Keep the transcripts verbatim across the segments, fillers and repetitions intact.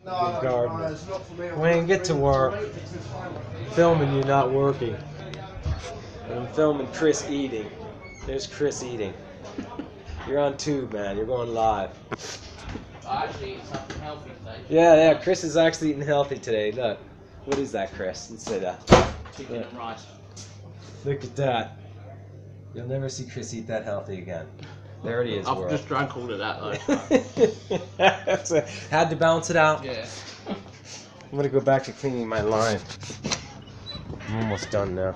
Good gardener. Wayne, get to work. Filming you not working. And I'm filming Chris eating. There's Chris eating. You're on tube, man. You're going live. I actually eat something healthy today. Yeah, yeah. Chris is actually eating healthy today. Look. What is that, Chris? Let's say that. Chicken Look. and rice. Look at that. You'll never see Chris eat that healthy again. There it is, I've world. just drank all of that though. That's a, had to balance it out. Yeah. I'm gonna go back to cleaning my line. I'm almost done now.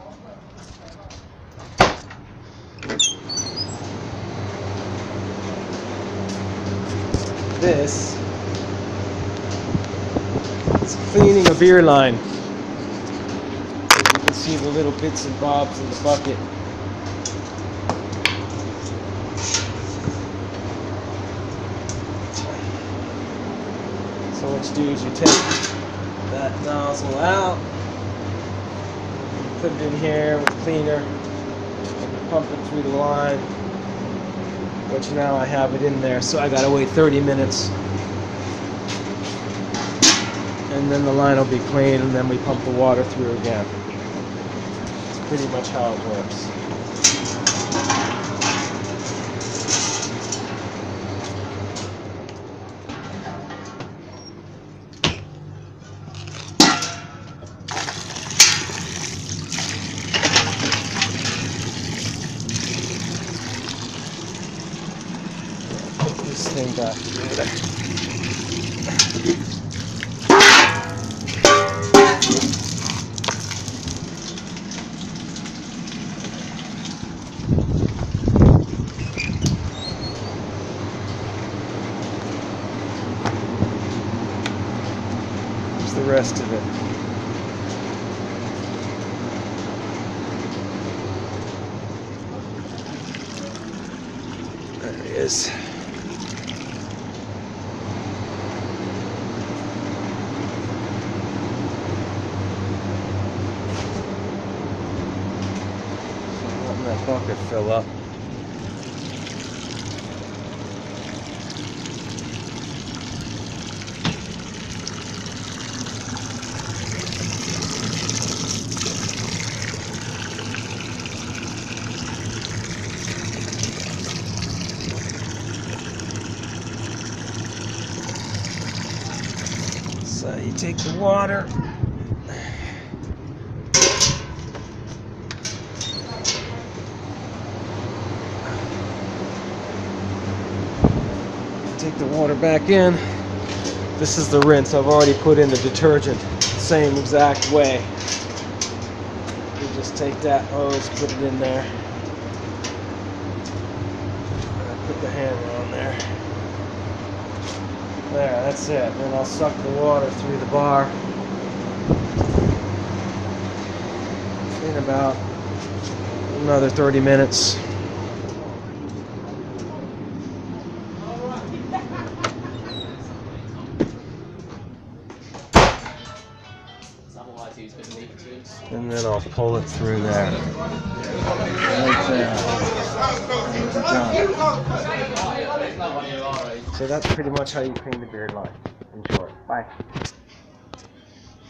This is cleaning a beer line. As you can see the little bits and bobs in the bucket. So what you do is you take that nozzle out, put it in here with a cleaner, and pump it through the line. But now I have it in there, so I gotta wait thirty minutes. And then the line will be clean, and then we pump the water through again. That's pretty much how it works. This thing back together. Here's the rest of it. There he is. Letting that bucket fill up. So you take the water. Take the water back in. This is the rinse. I've already put in the detergent. Same exact way. You just take that hose, put it in there. Put the hammer on there. There, that's it. Then I'll suck the water through the bar. In about another thirty minutes. And then I'll pull it through there. Right there. So that's pretty much how you clean the beard line. In short. Bye.